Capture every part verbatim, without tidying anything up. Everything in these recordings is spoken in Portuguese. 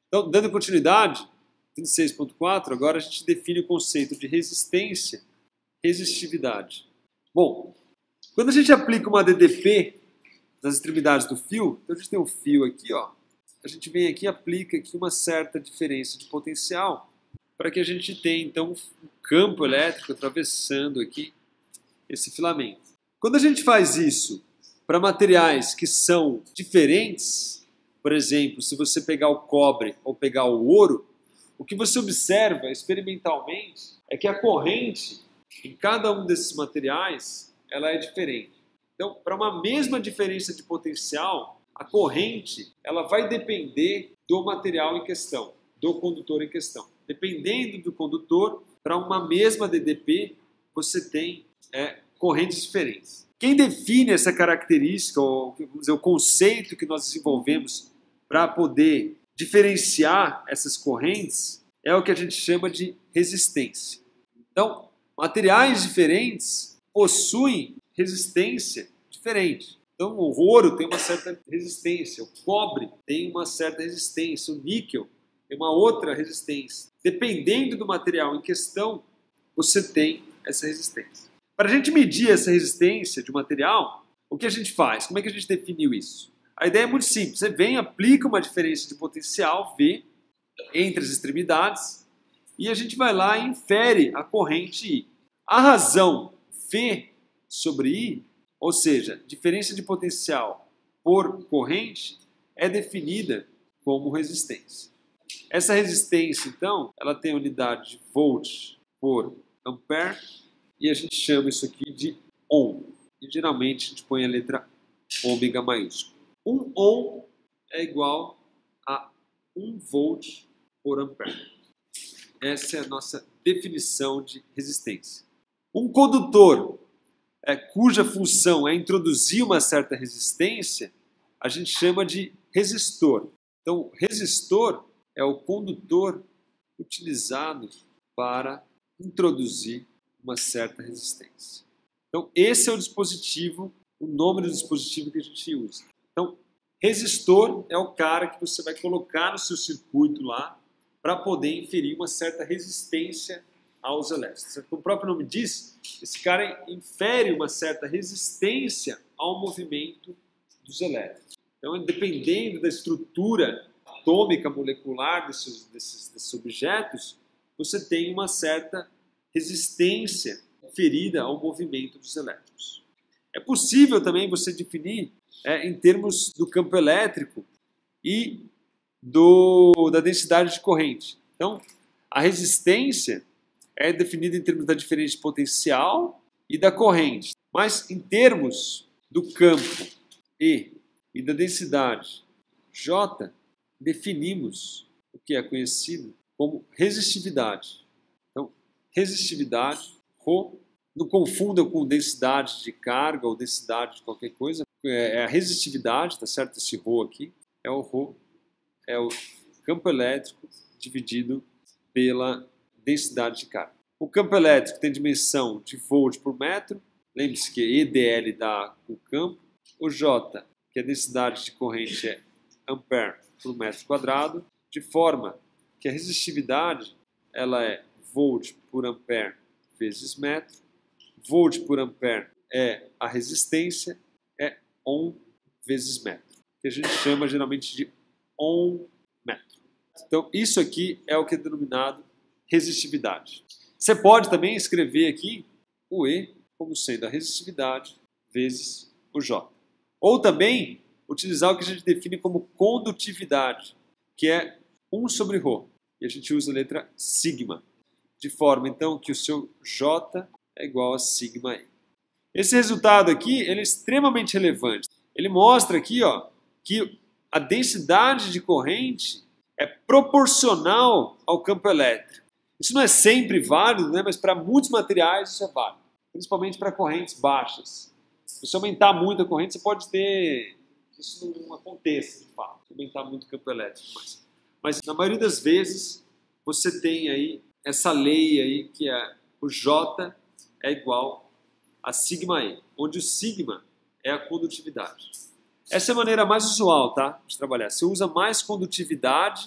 Então, dando continuidade, trinta e seis ponto quatro, agora a gente define o conceito de resistência, resistividade. Bom, quando a gente aplica uma D D P nas extremidades do fio, então a gente tem um fio aqui, ó, a gente vem aqui e aplica aqui uma certa diferença de potencial para que a gente tenha, então, um campo elétrico atravessando aqui esse filamento. Quando a gente faz isso para materiais que são diferentes, por exemplo, se você pegar o cobre ou pegar o ouro, o que você observa experimentalmente é que a corrente em cada um desses materiais ela é diferente. Então, para uma mesma diferença de potencial, a corrente ela vai depender do material em questão, do condutor em questão. Dependendo do condutor, para uma mesma D D P, você tem é, correntes diferentes. Quem define essa característica, ou vamos dizer, o conceito que nós desenvolvemos para poder diferenciar essas correntes, é o que a gente chama de resistência. Então, materiais diferentes possuem resistência diferente. Então, o ouro tem uma certa resistência, o cobre tem uma certa resistência, o níquel tem uma outra resistência. Dependendo do material em questão, você tem essa resistência. Para a gente medir essa resistência de um material, o que a gente faz? Como é que a gente definiu isso? A ideia é muito simples. Você vem, aplica uma diferença de potencial, V, entre as extremidades, e a gente vai lá e infere a corrente I. A razão V sobre I, ou seja, diferença de potencial por corrente, é definida como resistência. Essa resistência, então, ela tem a unidade de volt por ampere, e a gente chama isso aqui de ohm. E geralmente a gente põe a letra ômega maiúsculo. Um ohm é igual a um volt por ampere. Essa é a nossa definição de resistência. Um condutor é, cuja função é introduzir uma certa resistência, a gente chama de resistor. Então, resistor é o condutor utilizado para introduzir uma certa resistência. Então, esse é o dispositivo, o nome do dispositivo que a gente usa. Então, resistor é o cara que você vai colocar no seu circuito lá para poder inferir uma certa resistência aos elétrons. Como o próprio nome diz, esse cara infere uma certa resistência ao movimento dos elétrons. Então, dependendo da estrutura atômica molecular desses, desses, desses objetos, você tem uma certa resistência inferida ao movimento dos elétrons. É possível também você definir é, em termos do campo elétrico e do, da densidade de corrente. Então, a resistência é definida em termos da diferença de potencial e da corrente. Mas em termos do campo E e da densidade J, definimos o que é conhecido como resistividade. Então, resistividade, Rho, não confundam com densidade de carga ou densidade de qualquer coisa, é a resistividade, tá certo? Esse Rho aqui é o Rho, é o campo elétrico dividido pela densidade de carga. O campo elétrico tem dimensão de volt por metro, lembre-se que E D L dá o campo, o J, que a densidade de corrente é ampere por metro quadrado, de forma que a resistividade ela é volt por ampere vezes metro, volt por ampere é a resistência, é ohm vezes metro, que a gente chama geralmente de ohm metro. Então, isso aqui é o que é denominado resistividade. Você pode também escrever aqui o E como sendo a resistividade vezes o J. Ou também utilizar o que a gente define como condutividade, que é um sobre Rho. E a gente usa a letra sigma, de forma então que o seu J é igual a sigma E. Esse resultado aqui ele é extremamente relevante. Ele mostra aqui ó, que a densidade de corrente é proporcional ao campo elétrico. Isso não é sempre válido, né? Mas para muitos materiais isso é válido, principalmente para correntes baixas. Se você aumentar muito a corrente, você pode ter que isso não aconteça, de fato, aumentar muito o campo elétrico. Mas, mas na maioria das vezes, você tem aí essa lei aí que é o J é igual a sigma E, onde o sigma é a condutividade. Essa é a maneira mais usual, tá, de trabalhar. Você usa mais condutividade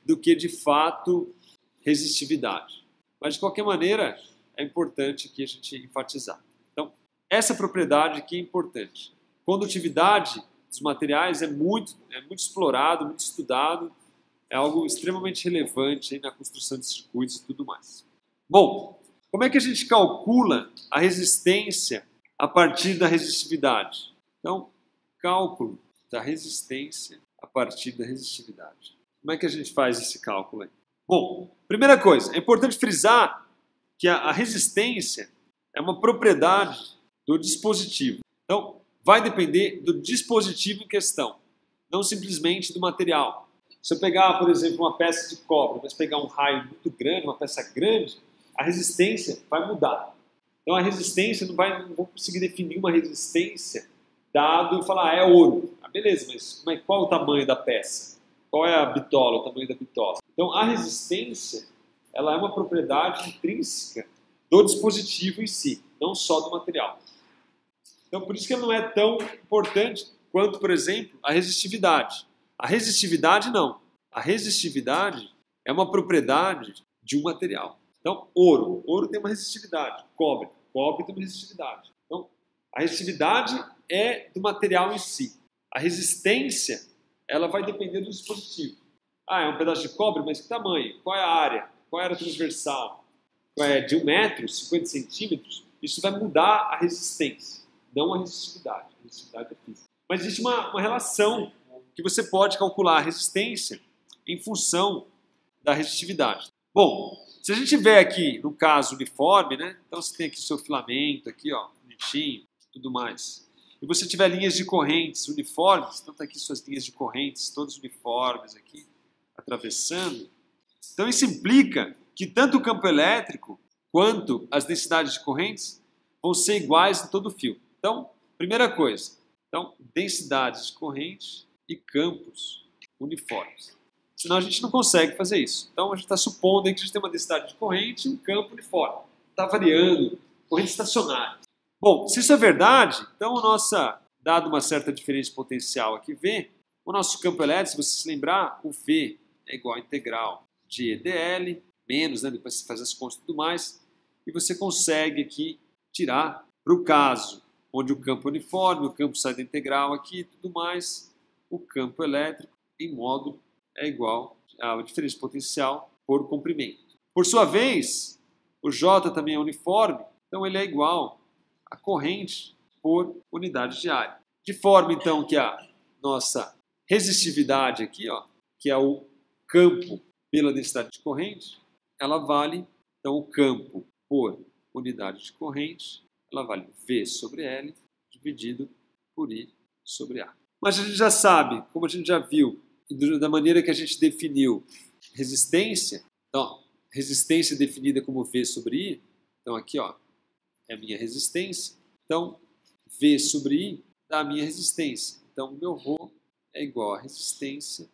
do que de fato resistividade. Mas de qualquer maneira é importante que a gente enfatizar. Então, essa propriedade aqui é importante. Condutividade dos materiais é muito, é muito explorado, muito estudado, é algo extremamente relevante aí na construção de circuitos e tudo mais. Bom, como é que a gente calcula a resistência a partir da resistividade? Então, cálculo da resistência a partir da resistividade. Como é que a gente faz esse cálculo aí? Bom, primeira coisa, é importante frisar que a, a resistência é uma propriedade do dispositivo. Então, vai depender do dispositivo em questão, não simplesmente do material. Se eu pegar, por exemplo, uma peça de cobre, mas pegar um raio muito grande, uma peça grande, a resistência vai mudar. Então a resistência, não, vai, não vou conseguir definir uma resistência dado e falar, ah, é ouro. Ah, beleza, mas como é, qual é o tamanho da peça? Qual é a bitola, o tamanho da bitola? Então a resistência, ela é uma propriedade intrínseca do dispositivo em si, não só do material. Então por isso que ela não é tão importante quanto, por exemplo, a resistividade. A resistividade não. A resistividade é uma propriedade de um material. Então, ouro. Ouro tem uma resistividade. Cobre. Cobre tem uma resistividade. Então, a resistividade é do material em si. A resistência, ela vai depender do dispositivo. Ah, é um pedaço de cobre, mas que tamanho? Qual é a área? Qual é a área transversal? Qual é de um metro, cinquenta centímetros? Isso vai mudar a resistência, não a resistividade. A resistividade é física. Mas existe uma, uma relação que você pode calcular a resistência em função da resistividade. Bom, se a gente tiver aqui, no caso, uniforme, né? Então você tem aqui o seu filamento, aqui, ó, bonitinho, tudo mais. E você tiver linhas de correntes uniformes, então tá aqui suas linhas de correntes, todas uniformes aqui, atravessando. Então isso implica que tanto o campo elétrico quanto as densidades de correntes vão ser iguais em todo o fio. Então, primeira coisa, então, densidades de corrente e campos uniformes. Senão a gente não consegue fazer isso. Então a gente está supondo aí que a gente tem uma densidade de corrente e um campo uniforme. Está variando, corrente estacionária. Bom, se isso é verdade, então o nosso, dado uma certa diferença potencial aqui, V, o nosso campo elétrico, se você se lembrar, o V é igual a integral de E dl, menos, né, depois você faz as contas e tudo mais, e você consegue aqui tirar, para o caso onde o campo é uniforme, o campo sai da integral aqui e tudo mais, o campo elétrico em módulo é igual à diferença potencial por comprimento. Por sua vez, o J também é uniforme, então ele é igual à corrente por unidade de área. De forma, então, que a nossa resistividade aqui, ó, que é o campo pela densidade de corrente, ela vale, então, o campo por unidade de corrente, ela vale V sobre L dividido por I sobre A. Mas a gente já sabe, como a gente já viu, da maneira que a gente definiu resistência, então, resistência definida como V sobre I, então aqui, ó, é a minha resistência, então V sobre I dá a minha resistência. Então, o meu ρ é igual a resistência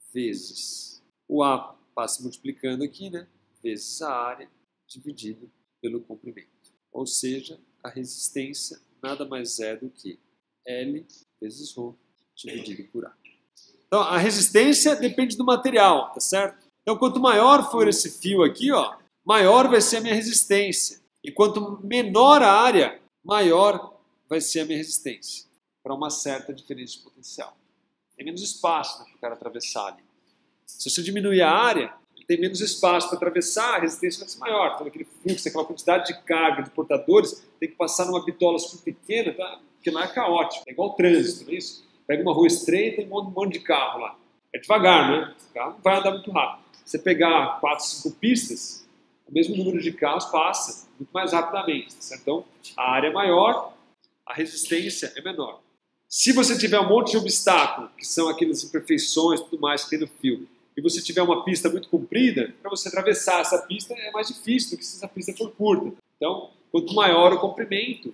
vezes o A passa multiplicando aqui, né, vezes a área dividido pelo comprimento. Ou seja, a resistência nada mais é do que L vezes ρ dividido por A. Então, a resistência depende do material, tá certo? Então, quanto maior for esse fio aqui, ó, maior vai ser a minha resistência. E quanto menor a área, maior vai ser a minha resistência, para uma certa diferença de potencial. Tem menos espaço, né, para o cara atravessar ali. Se você diminuir a área, ele tem menos espaço para atravessar, a resistência vai ser maior. Então, aquele fluxo, aquela quantidade de carga de portadores, tem que passar numa bitola super pequena, tá? Porque lá é caótico. É igual o trânsito, não é isso? Pega uma rua estreita e um monte, um monte de carro lá. É devagar, né? O carro não vai andar muito rápido. Se você pegar quatro, cinco pistas, o mesmo número de carros passa muito mais rapidamente. Certo? Então, a área é maior, a resistência é menor. Se você tiver um monte de obstáculo, que são aquelas imperfeições e tudo mais que tem no fio, e você tiver uma pista muito comprida, para você atravessar essa pista é mais difícil do que se essa pista for curta. Então, quanto maior o comprimento,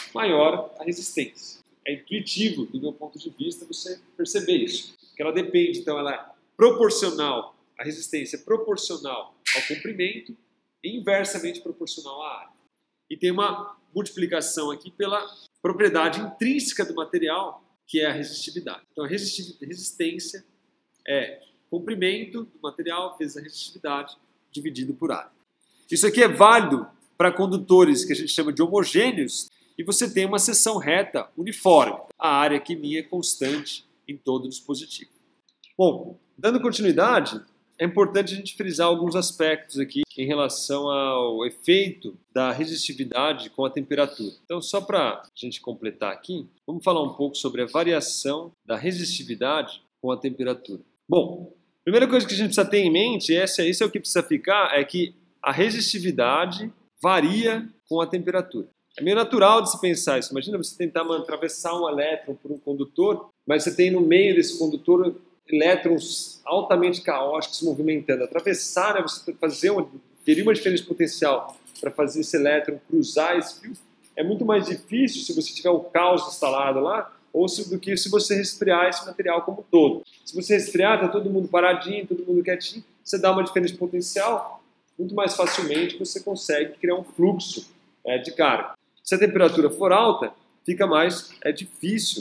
maior a resistência. É intuitivo, do meu ponto de vista, você perceber isso. Porque ela depende, então, ela é proporcional, a resistência é proporcional ao comprimento e inversamente proporcional à área. E tem uma multiplicação aqui pela propriedade intrínseca do material, que é a resistividade. Então, a resistência é comprimento do material vezes a resistividade dividido por área. Isso aqui é válido para condutores que a gente chama de homogêneos e você tem uma seção reta uniforme. A área aqui minha é constante em todo o dispositivo. Bom, dando continuidade, é importante a gente frisar alguns aspectos aqui em relação ao efeito da resistividade com a temperatura. Então, só para a gente completar aqui, vamos falar um pouco sobre a variação da resistividade com a temperatura. Bom, a primeira coisa que a gente precisa ter em mente, essa, isso é o que precisa ficar, é que a resistividade varia com a temperatura. É meio natural de se pensar isso. Imagina você tentar atravessar um elétron por um condutor, mas você tem no meio desse condutor elétrons altamente caóticos se movimentando. Atravessar, né, você fazer uma, teria uma diferença potencial para fazer esse elétron cruzar esse fio, é muito mais difícil se você tiver o caos instalado lá, ou se, do que se você resfriar esse material como um todo. Se você resfriar, está todo mundo paradinho, todo mundo quietinho, você dá uma diferença potencial, muito mais facilmente você consegue criar um fluxo é, de carga. Se a temperatura for alta, fica mais é difícil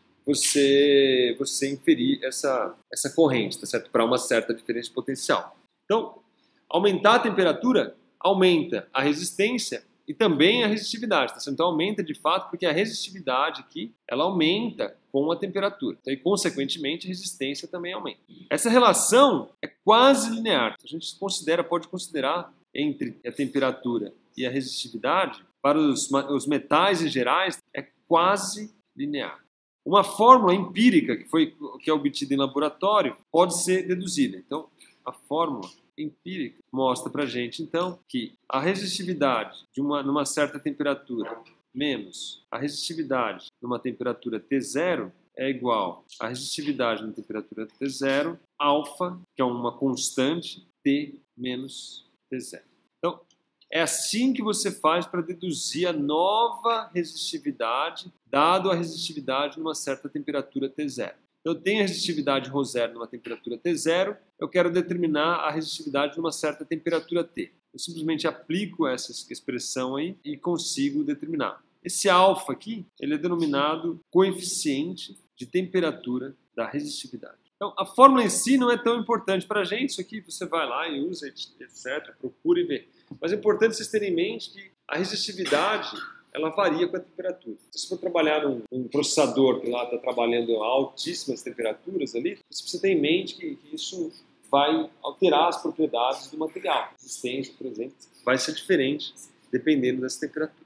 você, você inferir essa, essa corrente, tá certo? Para uma certa diferença potencial. Então, aumentar a temperatura aumenta a resistência e também a resistividade, tá certo? Então aumenta de fato porque a resistividade aqui, ela aumenta com a temperatura. Então, e consequentemente a resistência também aumenta. Essa relação é quase linear. A gente considera, pode considerar entre a temperatura e a resistividade, para os, os metais em gerais, é quase linear. Uma fórmula empírica que, foi, que é obtida em laboratório pode ser deduzida. Então, a fórmula empírica mostra para a gente, então, que a resistividade de uma, numa certa temperatura menos a resistividade numa temperatura T zero é igual à resistividade numa temperatura T zero, alfa, que é uma constante, T menos T zero. Então, é assim que você faz para deduzir a nova resistividade, dado a resistividade numa certa temperatura T zero. Eu tenho a resistividade ρ zero numa temperatura T zero, eu quero determinar a resistividade numa certa temperatura T. Eu simplesmente aplico essa expressão aí e consigo determinar. Esse alfa aqui, ele é denominado coeficiente de temperatura da resistividade. Então, a fórmula em si não é tão importante para a gente, isso aqui você vai lá e usa, etcétera, procura e vê. Mas é importante vocês terem em mente que a resistividade, ela varia com a temperatura. Se você for trabalhar num, num processador que lá está trabalhando a altíssimas temperaturas ali, você precisa ter em mente que, que isso vai alterar as propriedades do material. A resistência, por exemplo, vai ser diferente dependendo dessa temperatura.